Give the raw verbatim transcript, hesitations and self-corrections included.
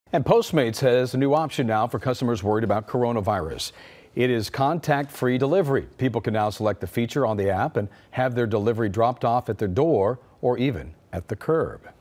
And Postmates has a new option now for customers worried about coronavirus. It is contact-free delivery. People can now select the feature on the app and have their delivery dropped off at their door or even at the curb.